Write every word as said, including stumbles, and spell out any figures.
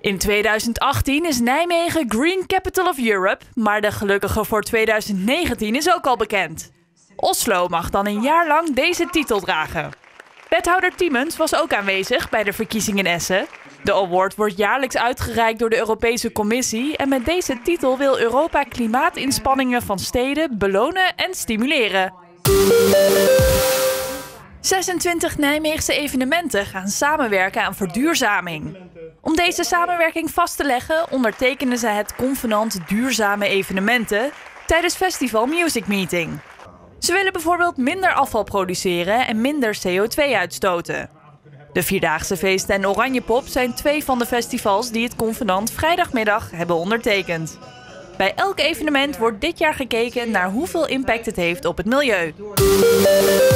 In tweeduizend achttien is Nijmegen Green Capital of Europe, maar de gelukkige voor tweeduizend negentien is ook al bekend. Oslo mag dan een jaar lang deze titel dragen. Wethouder Tiemens was ook aanwezig bij de verkiezing in Essen. De award wordt jaarlijks uitgereikt door de Europese Commissie en met deze titel wil Europa klimaatinspanningen van steden belonen en stimuleren. zesentwintig Nijmeegse evenementen gaan samenwerken aan verduurzaming. Om deze samenwerking vast te leggen ondertekenen ze het Convenant Duurzame Evenementen tijdens Festival Music Meeting. Ze willen bijvoorbeeld minder afval produceren en minder C O twee uitstoten. De Vierdaagse Feesten en Oranjepop zijn twee van de festivals die het convenant vrijdagmiddag hebben ondertekend. Bij elk evenement wordt dit jaar gekeken naar hoeveel impact het heeft op het milieu.